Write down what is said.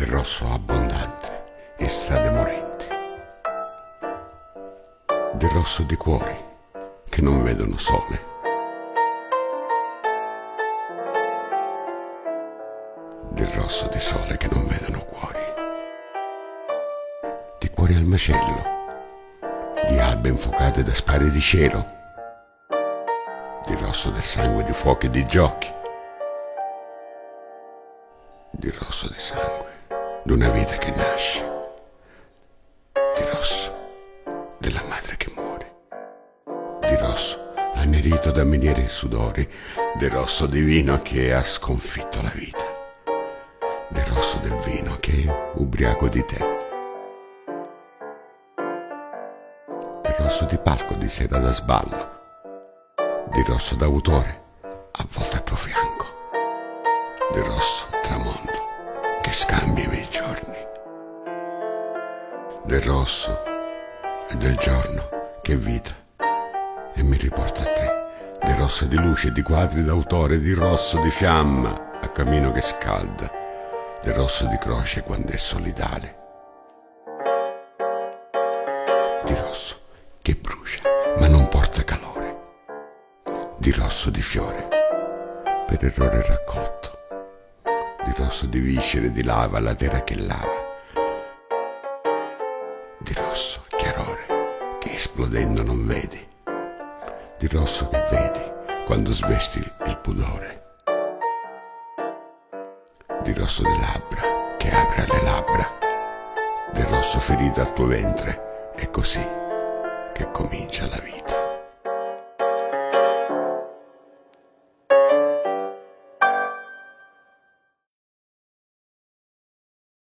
del rosso abbondante e strade morenti, del rosso di cuori che non vedono sole, del rosso di sole che non vedono cuori, di cuori al macello, di albe infuocate da spade di cielo, di rosso del sangue di fuochi e di giochi, di rosso di sangue d'una vita che nasce, di rosso della madre che muore, di rosso annerito da miniere e sudori, del rosso di vino che ha sconfitto la vita, del rosso del vino che è ubriaco di te, del rosso di palco di sera da sballo, di rosso d'autore avvolto al tuo fianco, del rosso tramonto che scambia i miei giorni, del rosso e del giorno che è vita e mi riporta a te, del rosso di luce, di quadri d'autore, di rosso di fiamma a camino che scalda, del rosso di croce quando è solidale, di rosso che brucia ma non porta calore, di rosso di fiore per errore raccolto, di rosso di viscere di lava la terra che lava, di rosso chiarore che esplodendo non vedi, di rosso che vedi quando svesti il pudore, di rosso di labbra che apre alle labbra, del rosso ferito al tuo ventre, è così che comincia la vita.